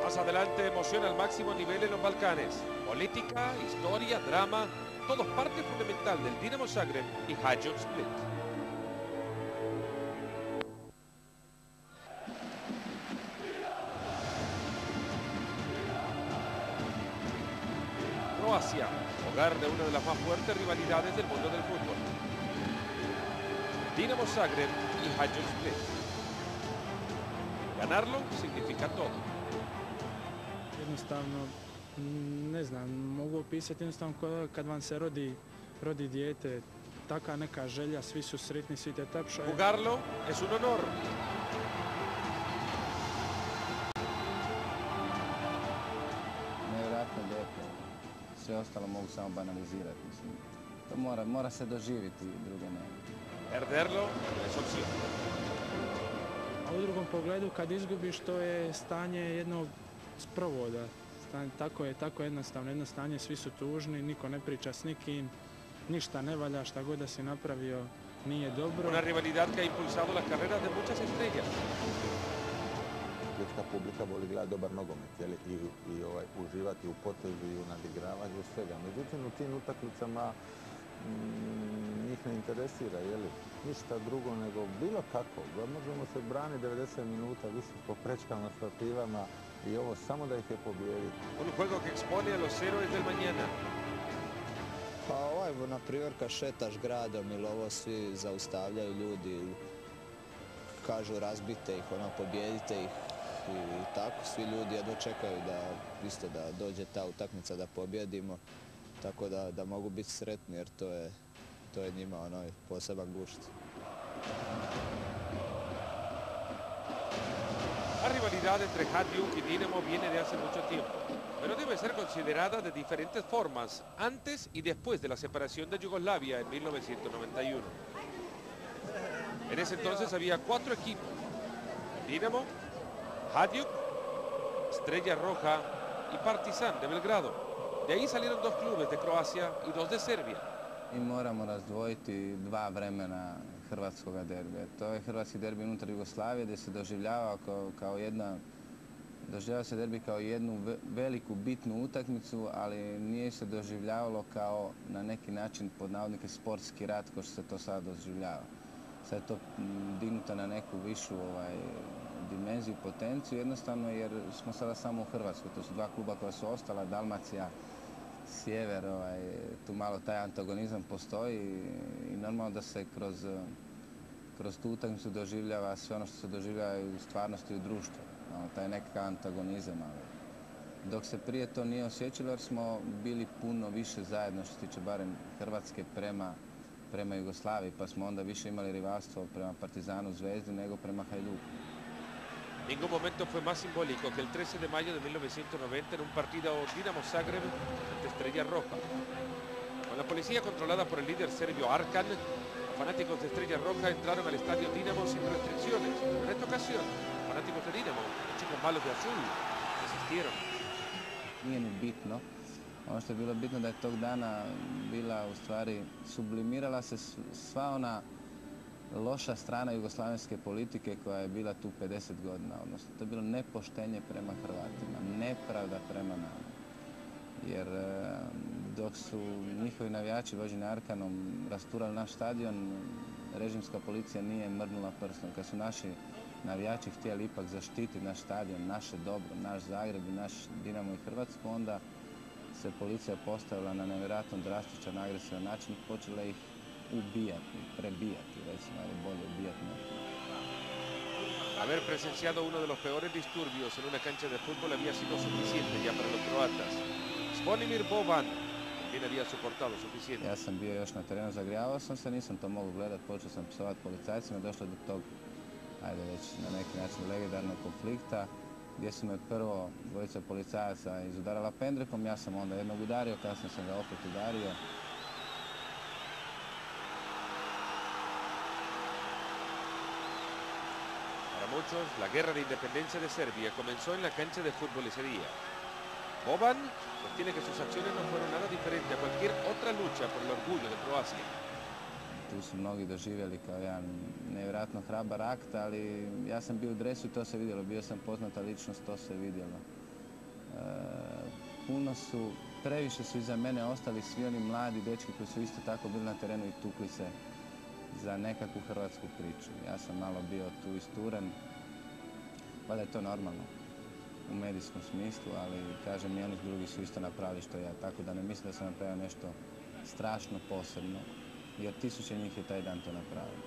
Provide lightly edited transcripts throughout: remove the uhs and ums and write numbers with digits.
Más adelante, emoción al máximo nivel en los Balcanes. Política, historia, drama, todo parte fundamental del Dinamo Zagreb y Hajduk Split. Croacia, hogar de una de las más fuertes rivalidades del mundo del fútbol. Dinamo Zagreb y Hajduk Split. Ganarlo significa todo. Jednostavno, ne znam, mogu opisati jednostavno kad vam se rodi dijete, taka neka želja, svi su sretni, svi te tapšaju. Jugarlo es un honor. Nevjerojatno lijepo. Sve ostalo mogu samo banalizirati. Mislim. To mora se doživjeti, druge ne. Perderlo es opción. A u drugom pogledu, kad izgubiš, to je stanje jednog sprovoda. Tako jednostavno, jedno stanje, svi su tužni, niko ne priča s nikim, ništa ne valja, šta god da si napravio nije dobro. Una rivalidad que ha impulsado las carreras de muchas estrellas. Svjetska publika voli gledati dobar nogomet i uživati u potezu i u nadigravanju svega. Međutim, u tim utakmicama njih ne interesira, ništa drugo nego bilo kako. Možemo se braniti 90 minuta, visiti po prečkama, stativama i ovo samo da ih je pobijediti. Un juego que expone a los héroes del mañana. Pa na primjer, kad šetaš gradom ili ovo svi zaustavljaju ljudi, kažu razbite ih, pobijedite ih i tako. Svi ljudi jedno čekaju da dođe ta utakmica da pobjedimo. Tako da mogu biti sretni jer to je njima poseban gušt. La rivalidad entre Hajduk y Dinamo viene de hace mucho tiempo, pero debe ser considerada de diferentes formas antes y después de la separación de Yugoslavia en 1991. En ese entonces había 4 equipos: Dinamo, Hajduk, Estrella Roja y Partizan de Belgrado. De ahí salieron 2 clubes de Croacia y 2 de Serbia. I moramo razdvojiti 2 vremena hrvatskog derbija. To je hrvatski derbi unutar Jugoslavije gdje se doživljava se derbi kao jednu veliku bitnu utakmicu, ali nije se doživljavalo kao na neki način pod navodnike sportski rat kao što se to sada doživljava. Sad je to dignuto na neku višu dimenziju, potenciju, jednostavno jer smo sada samo u Hrvatskoj. To su 2 kluba koja su ostala, Dalmacija, Sjever, tu malo taj antagonizam postoji i normalno da se kroz tu utakmicu doživljava sve ono što se doživljava u stvarnosti u društvu. Taj nekakav antagonizam. Dok se prije to nije osjećalo jer smo bili puno više zajedno što se tiče barem Hrvatske prema Jugoslaviji, pa smo onda više imali rivalstvo prema Partizanu, Zvezdi nego prema Hajduku. Ningún momento fue más simbólico que el 13 de mayo de 1990 en un partido Dinamo Zagreb ante Estrella Roja. Con la policía controlada por el líder serbio Arkan, los fanáticos de Estrella Roja entraron al estadio Dinamo sin restricciones. Pero en esta ocasión, los fanáticos de Dinamo, los chicos malos de azul, resistieron. Nije ni bitno. Ono što je bilo bitno da je tog dana bila u stvari sublimirala se sva ona loša strana jugoslavenske politike koja je bila tu 50 godina. Odnosno, to je bilo nepoštenje prema Hrvatima, nepravda prema nama. Jer dok su njihovi navijači vođeni Arkanom rasturali naš stadion, režimska policija nije mrdnula prstom. Kad su naši navijači htjeli ipak zaštititi naš stadion, naše dobro, naš Zagreb i naš Dinamo i Hrvatsku, onda se policija postavila na nevjerojatno drastičan, agresivan način i počela ih ubijati, prebijati, recimo, je bolje ubijati. Haber presenciado uno de los peores disturbios en una cancha de fútbol había sido suficiente ya para los croatas. Zvonimir Boban también había soportado suficiente. Ja sam bio još na terenu, zagrijavao sam se, nisam to mogao gledati, počeo sam psovati policajcima, došlo do tog, ajde već na neki način legendarnog konflikta, gdje su me prvo dvojica policajaca izudarala pendrekom, ja sam onda jednog udario, kasnije sam ga opet udario. Para muchos, la guerra de independencia de Serbia comenzó en la cancha de fútbol ese día. Boban sostiene que sus acciones no fueron nada diferentes a cualquier otra lucha por el orgullo de Croacia. Tu su mnogi doživjeli kao jedan nevjerojatno hrabar akt, ali ja sam bio u dresu i to se vidjelo. Bio sam poznata ličnost, to se vidjelo. Previše su iza mene ostali svi oni mladi dečki koji su isto tako bili na terenu i tukli se za nekakvu hrvatsku priču. Ja sam malo bio tu isturen, valjda je to normalno u medijskom smislu, ali kažem i oni drugi su isto napravili što ja, tako da ne mislim da sam napravio nešto strašno posebno, jer tisuće njih je taj dan to napravio.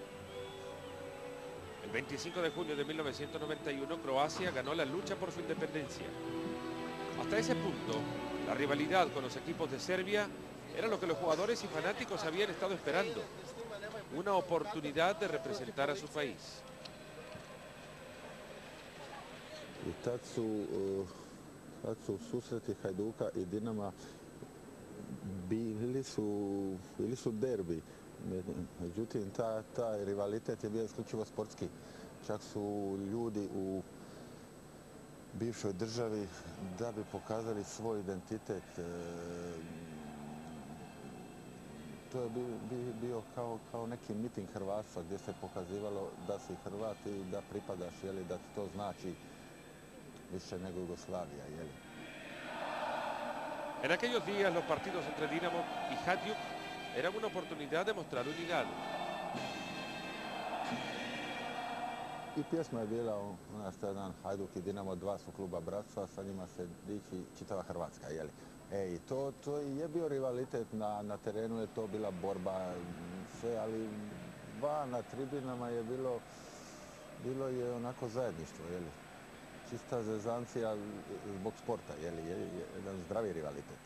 El 25 de junio de 1991, Croacia ganó la lucha por su independencia. Hasta ese punto, la rivalidad con los equipos de Serbia era lo que los jugadores y fanáticos habían estado esperando. Una oportunidad de representar a su país. I tad su susreti Hajduka i Dinama bili su derbi. Međutim, taj rivalitet je bio isključivo sportski. Čak su ljudi u bivšoj državi da bi pokazali svoj identitet. To je bio kao neki miting hrvatstva gdje se pokazivalo da si Hrvat i da pripadaš, jeli, da ti to znači više nego Jugoslavija, jeli. En aquellos días los partidos entre Dinamo y Hajduk eran una oportunidad de mostrar unidad. I pjesma je bila ona što je dan Hajduk i Dinamo, dva su kluba bratstva, sa njima se diči čitava Hrvatska, jeli. I to je bio rivalitet, na terenu je to bila borba, sve, ali na tribinama je bilo je onako zajedništvo, jeli. Čista zezancija zbog sporta, jeli, jedan zdravi rivalitet.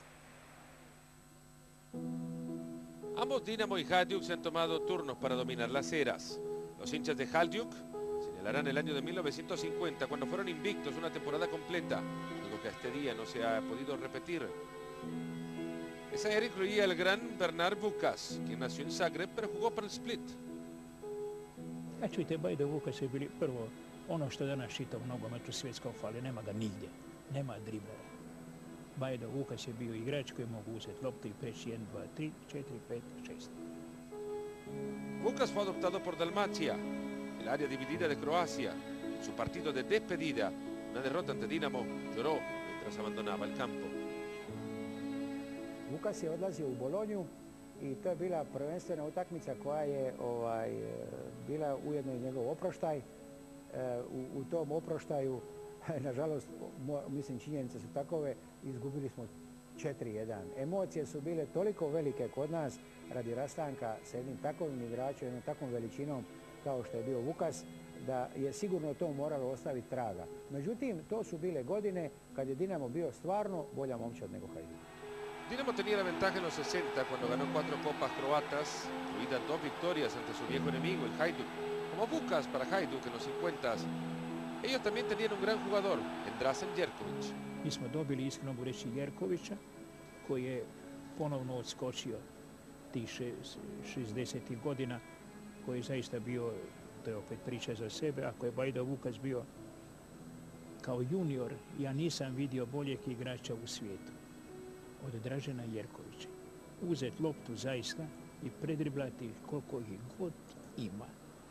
Ambos Dinamo y Hajduk se han tomado turnos para dominar las eras. Los hinchas de Hajduk señalarán el año de 1950, cuando fueron invictos una temporada completa, algo que a este día no se ha podido repetir. Esa era incluía al gran Bernard Vukas, quien nació en Zagreb, pero jugó para el Split. Čujte, Bajdo Vukas je bili prvo ono što danas čita u nogometu svjetskom fali, nema ga nigdje, nema driblera. Bajdo Vukas je bio igrač koji mogu uzeti loptu i preći 1, 2, 3, 4, 5, 6. Vukas fue adoptado por Dalmacia, el área dividida de Croacia. En su partido de despedida, una derrota ante Dinamo, lloró mientras abandonaba el campo. Vukas je odlazio u Bolonju i to je bila prvenstvena utakmica koja je bila ujedno i njegov oproštaj. U tom oproštaju, nažalost, mislim činjenice su takove, izgubili smo 4-1. Emocije su bile toliko velike kod nas radi rastanka sa jednim takovim igračem, jednom takvom veličinom kao što je bio Vukas, da je sigurno to moralo ostaviti traga. Međutim, to su bile godine kad je Dinamo bio stvarno bolja momčad nego Hajduk. Dinamo tenía la ventaja en los 60 cuando ganó 4 copas croatas, incluidas 2 victorias ante su viejo enemigo, el Hajduk. Como Vukas para Hajduk en los 50, ellos también tenían un gran jugador, Dražen Jerković. Mi smo dobili, iskreno mogu reći, Jerkovića, koji je ponovno odskočio tih 60. godina, koji je zaista bio, to je opet priča za sebe, ako je Bajdo Vukas bio kao junior, ja nisam vidio boljeg igrača u svijetu od Dražena Jerkovića. Uzeti loptu zaista i predriblati koliko ih god ima.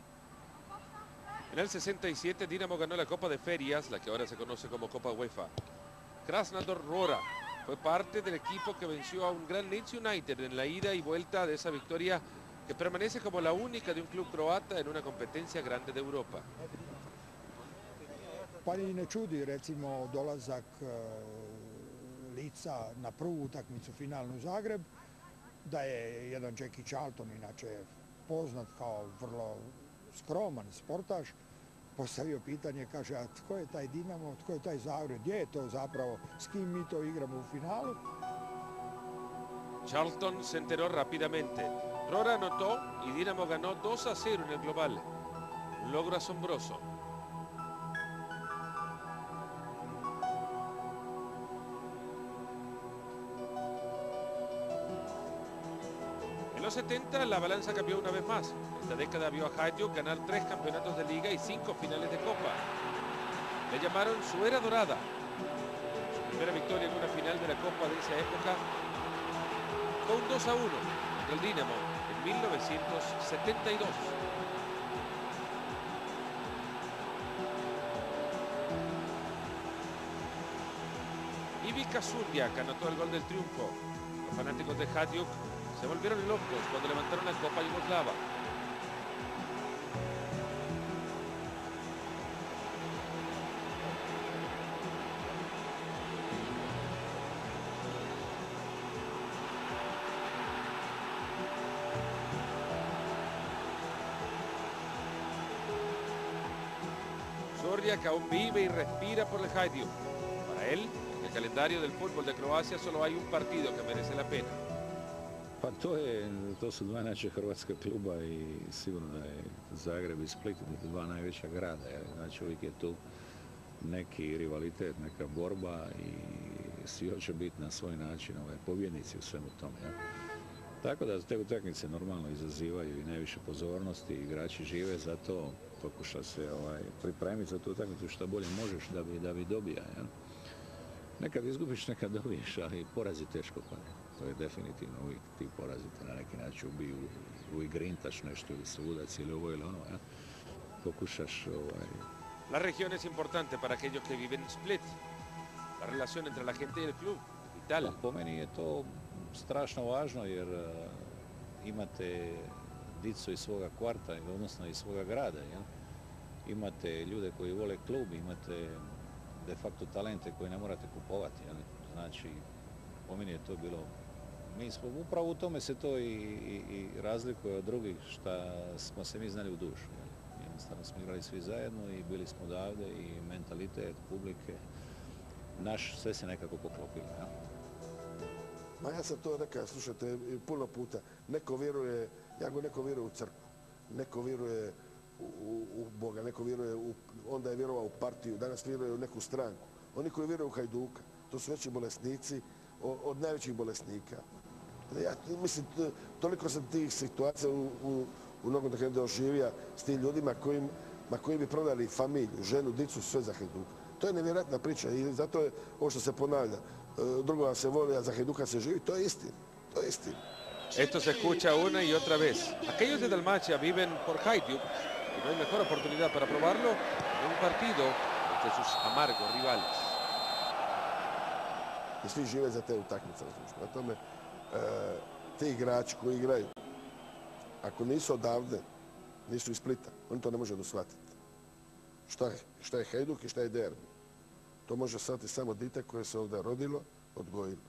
En el 67 Dinamo ganó la Copa de Ferias, la que ahora se conoce como Copa UEFA. Krasnodar Rora fue parte del equipo que venció a un gran Leeds United en la ida y vuelta de esa victoria que permanece como la única de un club croata en una competencia grande de Europa. Pa i ne čudi recimo dolazak Lica na prvu utakmicu finalnu Zagreb, da je jedan Jackie Charlton, inače poznat kao vrlo skroman sportaš, postavio pitanje, kaže, a tko je taj Dinamo, tko je taj Zagreb, gdje je to zapravo, s kim mi to igramo u finalu? Charlton se enteró rápidamente. Rora anotó y Dinamo ganó 2-0 en el global. Un logro asombroso. En los 70 la balanza cambió una vez más. Esta década vio a Hajduk ganar 3 campeonatos de liga y 5 finales de copa. Le llamaron su era dorada. Su primera victoria en una final de la copa de esa época fue un 2-1 contra el Dinamo en 1972. Ivica Surdjak anotó el gol del triunfo. Los fanáticos de Hajduk se volvieron locos cuando levantaron la Copa Yugoslava. Surdjak aún vive y respira por el Hajduk. Para él, en el calendario del fútbol de Croacia solo hay un partido que merece la pena. Pa to su dva najveća hrvatska kluba i sigurno da je Zagreb i Split dva najveća grada. Znači uvijek je tu neki rivalitet, neka borba i svi hoće biti na svoj način pobjednici u svemu tome. Ja. Tako da te utakmice normalno izazivaju i najviše pozornosti, igrači žive za to, pokuša se pripremiti za tu utakmicu što bolje možeš da bi dobija. Ja. Nekad izgubiš, nekad dobiješ, ali poraz je teško pada. To je definitivno uvijek ti porazite na neki način, uigrintaš nešto ili sudac ili ovo ili ono. Ja. Pokušaš La región es importante para aquellos que viven en Split. La relación entre la gente y el club, vital. Pa, po meni je to strašno važno jer imate dicu iz svoga kvarta, odnosno iz svoga grada. Ja. Imate ljude koji vole klub, imate de facto talente koje ne morate kupovati. Ja. Znači, po meni je to bilo... Mi smo upravo u tome se to i razlikuje od drugih šta smo se mi znali u dušu. Ja. Jednostavno smo igrali svi zajedno i bili smo odavde i mentalitet publike. Naš sve se nekako poklopilo. Ja. Ma ja sam to rekao, slušajte, puno puta. Neko vjeruje, neko vjeruje u crkvu, neko vjeruje u Boga, neko vjeruje onda je vjerovao u partiju, danas vjeruje u neku stranku. Oni koji vjeruju u Hajduka, to su veći bolesnici od najvećih bolesnika. Ja mislim, toliko sam tih situacija u nogometnom doživio s tim ljudima koji bi prodali familiju, ženu, dicu, sve za Hajduka. To je nevjerojatna priča i zato je ovo što se ponavlja. Drugoga se voli, a za Hajduka se živi, to je istina. To je istina. Esto se escucha una y otra vez. Aquellos de Dalmacia viven por Hajduk y no hay mejor oportunidad para probarlo en un partido entre sus amargos rivales. I svi žive za te utakmice. Na tome, ti igrači koji igraju, ako nisu odavde, nisu iz Splita, oni to ne može doshvatiti. Šta je Hajduk i šta je derbi. To može shvatiti samo dite koje se ovdje rodilo, odgojilo.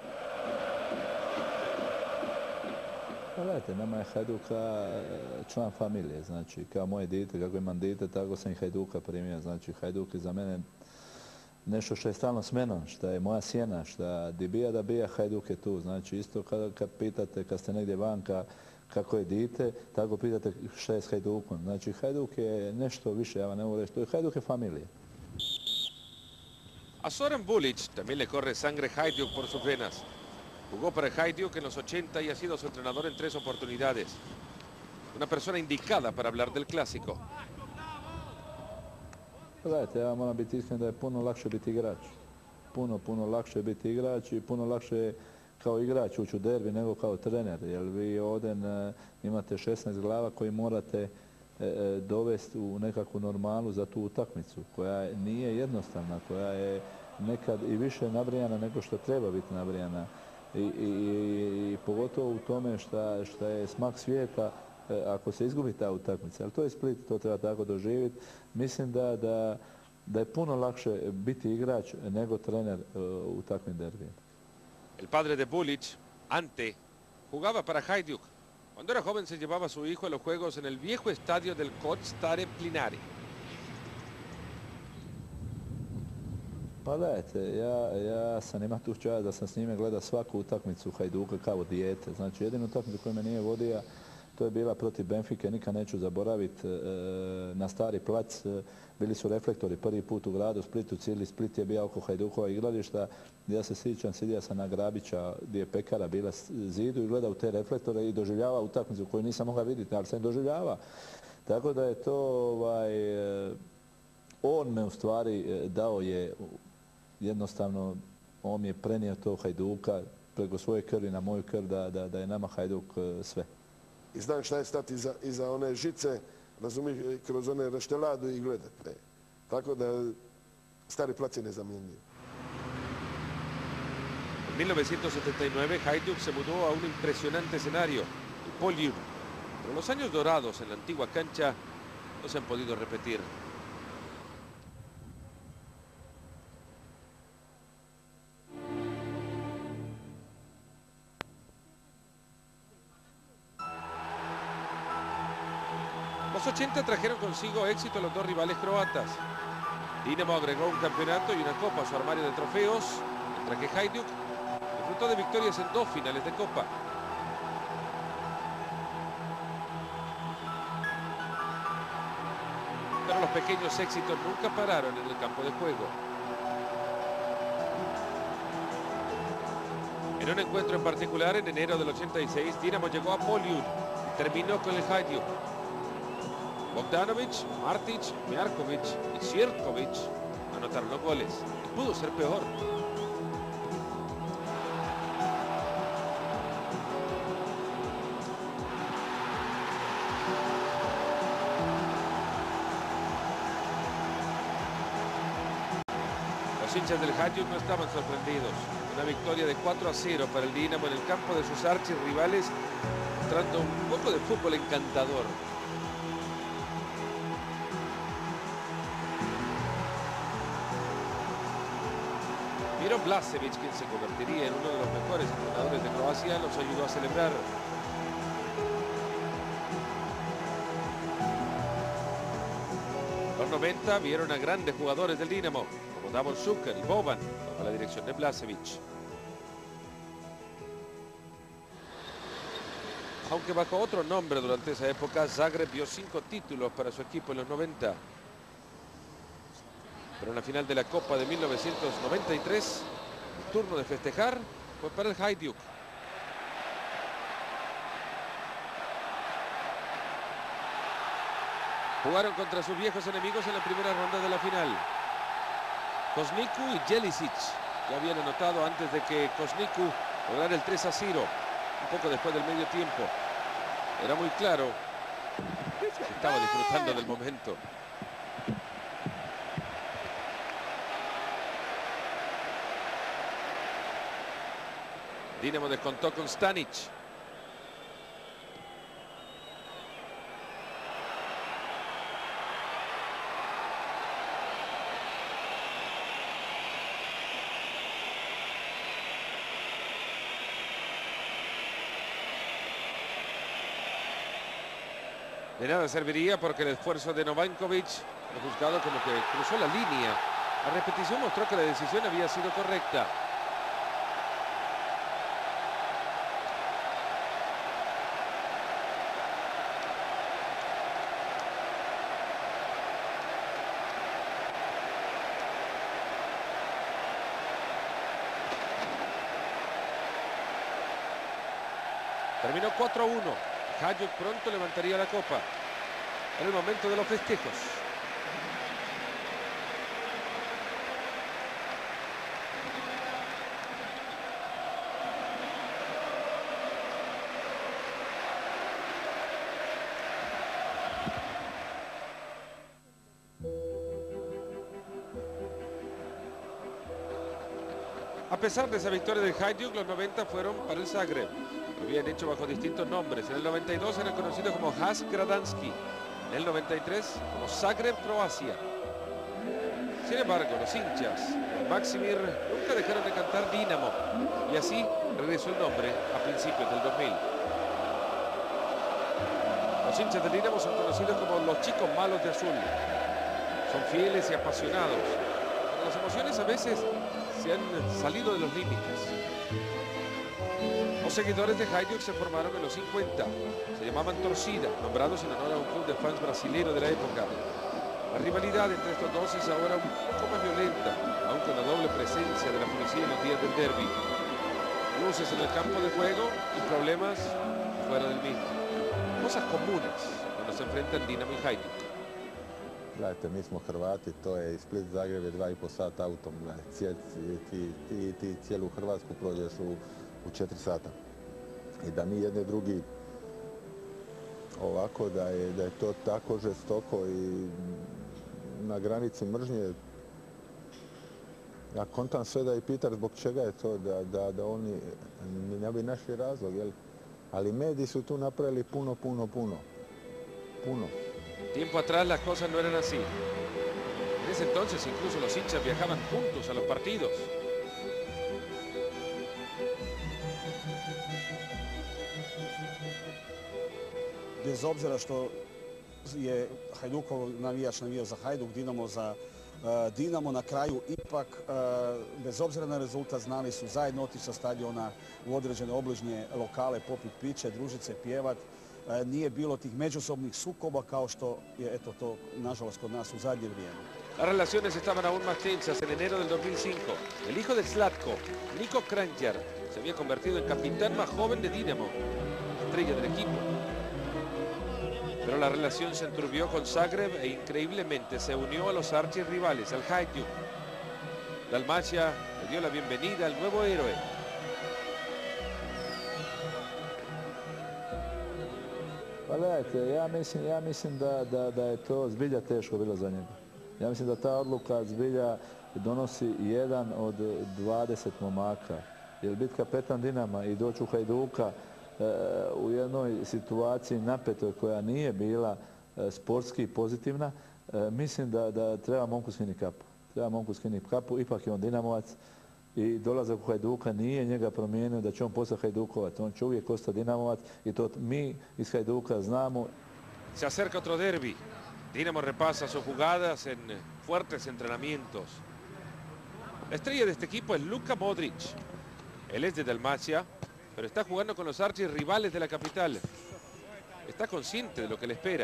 Pa gledajte, nama je Hajduka član familije, znači kao moje dite, kako imam dite, tako sam i Hajduka primio. Znači Hajduk je za mene nešto što je stalno s menom, što je moja sjena, što di bija da bija, Hajduk je tu. Znači isto kad pitate, kad ste negdje vanka, kako je dite, tako pitate šta je s Hajdukom. Znači Hajduk je nešto više, ja vam ne mogu reći, Hajduk je familija. A Zoran Bulic también le corre sangre Hajduk por sus venas. Jugó para Hajduk en los 80 y ha sido su entrenador en 3 oportunidades. Una persona indicada para hablar del clásico. Gledajte, ja moram biti iskren da je puno lakše biti igrač. Puno lakše biti igrač i puno lakše kao igrač ući u derbi nego kao trener. Jer vi ovdje imate 16 glava koji morate dovesti u nekakvu normalu za tu utakmicu koja nije jednostavna, koja je nekad i više nabrijana nego što treba biti nabrijana. I pogotovo u tome što je smak svijeta ako se izgubi ta utakmica. Ali to je Split, to treba tako doživjeti. Mislim da je puno lakše biti igrač nego trener u takvim derbijima. El padre de Bulic, Ante, jugaba para Hajduk. Cuando era joven se llevaba a su hijo a los juegos en el viejo estadio del Koč Stare Plinari. Pa gledajte, ja sam imao tu čast da sam s njime gledao svaku utakmicu Hajduka kao dijete. Znači jedinu utakmicu koju me nije vodio, to je bila protiv Benfike, nikad neću zaboraviti, na Stari plac. Bili su reflektori prvi put u gradu Splitu, cijeli Split je bio oko Hajdukova igrališta. Ja se sjećam, sjedio sam na Grabića gdje je pekara bila zidu i gledao te reflektore i doživljavao utakmicu koju nisam mogao vidjeti, ali sam doživljavao. Tako da je to, on me u stvari dao je jednostavno, on mi je prenio to Hajduka preko svoje krvi na moju krv da je nama Hajduk sve. I znam šta je stati iza one žice, razumiješ, kroz one rešteladu i gledati. Tako da Stari plac je nezamjenjiv. 1979 Hajduk se mudó a un impresionante escenario, el Polium. Pero los años dorados en la antigua cancha no se han podido repetir. Los 80 trajeron consigo éxito a los dos rivales croatas. Dinamo agregó un campeonato y una copa a su armario de trofeos, mientras que Hajduk disfrutó de victorias en 2 finales de copa. Pero los pequeños éxitos nunca pararon en el campo de juego. En un encuentro en particular, en enero del 86, Dinamo llegó a Polium y terminó con el Hajduk. Bogdanovic, Martic, Miarkovic y Sierkovic anotaron los goles. Y pudo ser peor. Los hinchas del Hajduk no estaban sorprendidos. Una victoria de 4-0 para el Dinamo en el campo de sus archirrivales, mostrando un poco de fútbol encantador. Miro Blažević, quien se convertiría en uno de los mejores entrenadores de Croacia, los ayudó a celebrar. Los 90 vieron a grandes jugadores del Dinamo, como Davor Šuker y Boban, bajo la dirección de Blažević. Aunque bajo otro nombre durante esa época, Zagreb vio 5 títulos para su equipo en los 90. Pero en la final de la Copa de 1993, el turno de festejar fue para el Hajduk. Jugaron contra sus viejos enemigos en la primera ronda de la final. Kozniku y Jelisic ya habían anotado antes de que Kozniku lograra el 3-0, un poco después del medio tiempo. Era muy claro que estaba disfrutando del momento. Dinamo descontó con Stanic. De nada serviría porque el esfuerzo de Novankovic fue juzgado como que cruzó la línea. La repetición mostró que la decisión había sido correcta. Terminó 4-1. Hajduk pronto levantaría la copa. Era el momento de los festejos. A pesar de esa victoria del Hajduk, los 90 fueron para el Zagreb. Lo habían hecho bajo distintos nombres. En el 92 era conocido como Has Gradanski. En el 93 como Zagreb Croacia. Sin embargo, los hinchas de Maksimir nunca dejaron de cantar Dinamo. Y así regresó el nombre a principios del 2000. Los hinchas del Dinamo son conocidos como los chicos malos de azul. Son fieles y apasionados. Pero las emociones a veces se han salido de los límites. Los seguidores de Hajduk se formaron en los 50. Se llamaban Torcida, nombrados en honor a un club de fans brasileño de la época. La rivalidad entre estos dos es ahora un poco más violenta, aunque con la doble presencia de la policía en los días del derbi. Luces en el campo de juego y problemas fuera del mismo. Cosas comunes cuando se enfrentan Dinamo y Hajduk. Gledajte, mi smo Hrvati, to je iz Split Zagreb je 2,5 sata autom. Ti cijelu Hrvatsku prođeš u 4 sata. I da mi jedni drugi ovako, da je to tako žestoko i na granici mržnje, Ja kontam sve da i pitaš zbog čega je to, da oni ne bi našli razlog, jel? Ali mediji su tu napravili puno. Tiempo atrás las cosas no eran así. En ese entonces incluso los hinchas viajaban juntos a los partidos. Bez obzira što je Hajdukov navijač navijao za Hajduk, Dinamo za Dinamo, na kraju ipak, bez obzira na rezultat, znali su zajedno otići sa stadiona u određene obližnje lokale, popit piće, družit se, pjevat. Nije bilo tih međusobnih sukoba kao što je eto to, nažalost, kod nas u zadnje vrijeme. Las relaciones estaban aún más tensas en enero del 2005. El hijo de Zlatko, Niko Kranjčar, se había convertido en capitán más joven de Dinamo, estrella del equipo. Pero la relación se enturbió con Zagreb e increíblemente se unió a los archirrivales, al Hajduk. Dalmacia le dio la bienvenida al nuevo héroe. Pa gledajte, ja mislim da je to zbilja teško bilo za njega. Ja mislim da ta odluka zbilja donosi jedan od 20 momaka. Jer biti kapetan Dinama i doći u Hajduka u jednoj situaciji napetoj koja nije bila sportski pozitivna, mislim da treba momku skinuti kapu. Treba momku skinuti kapu, ipak je on Dinamovac i dolazak u Hajduka nije njega promijenio da će on postati Hajdukovac. On će uvijek ostati Dinamovac i to mi iz Hajduka znamo. Se acerca otro derbi. Dinamo repasa sus jugadas en fuertes entrenamientos. La estrella de este equipo es Luka Modric. Él es de Dalmacia, pero está jugando con los archirrivales de la capital. Está consciente de lo que le espera.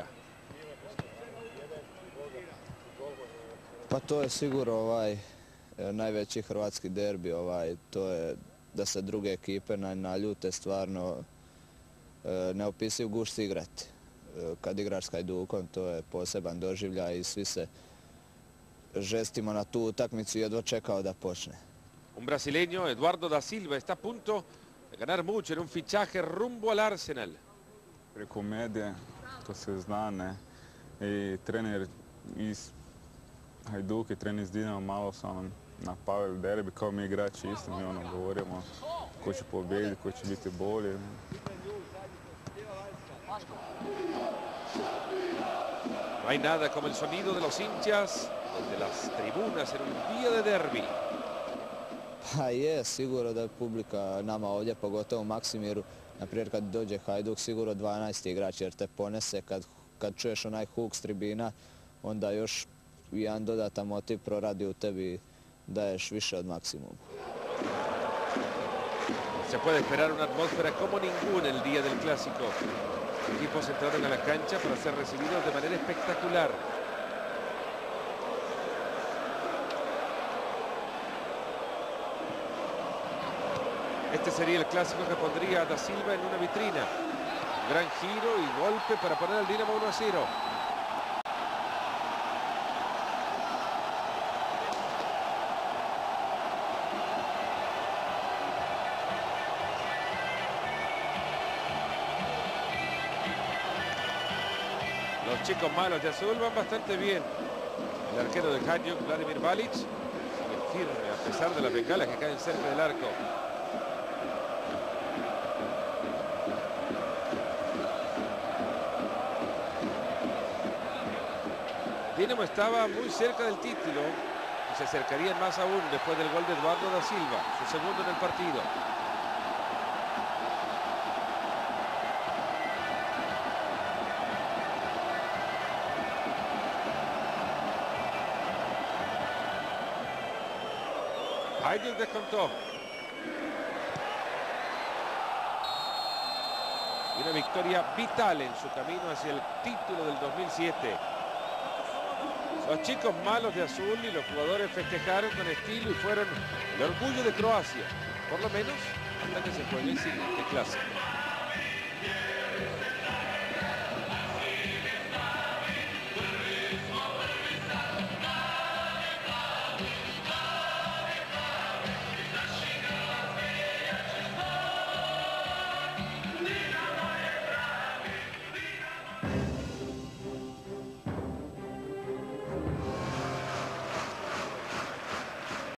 Pa to je sigurno najveći hrvatski derbi. To je da se druge ekipe naljute, stvarno neopisiv gušt igrati. Kad igraš s Hajdukom, to je poseban doživljaj i svi se žestimo na tu utakmicu i jedva čekao da počne. Un brasileño, Eduardo da Silva, está a punto de ganar mucho en un fichaje rumbo al Arsenal. Preko medije, to se zna, ne. I trener iz Hajduk i trener iz Dinama malo su napavili derbi, kao mi igrači isto, mi govorimo ko će pobijediti, ko će biti bolji. No hay nada como el sonido de los hinchas desde las tribunas en un día de derbi. Pa je, sigurno da je publika nama ovdje, pogotovo u Maksimiru, naprimjer kad dođe Hajduk, sigurno 12 igrač jer te ponese, kad čuješ onaj huk s tribina, onda još jedan dodatan motiv proradi u tebi, daješ više od maksimuma. Se puede esperar una atmósfera como ninguna el día del clásico. Equipos entraron a la cancha para ser recibidos de manera espectacular. Este sería el clásico que pondría a da Silva en una vitrina. Gran giro y golpe para poner al Dinamo 1-0. Los chicos malos de azul van bastante bien. El arquero del Hajduk, Vladimir Balic, sigue firme a pesar de las bengalas que caen cerca del arco. Dinamo estaba muy cerca del título y se acercarían más aún después del gol de Eduardo da Silva, su segundo en el partido. Hajduk descontó. Y una victoria vital en su camino hacia el título del 2007. Los chicos malos de azul y los jugadores festejaron con estilo y fueron el orgullo de Croacia, por lo menos hasta que se juegue el siguiente clásico.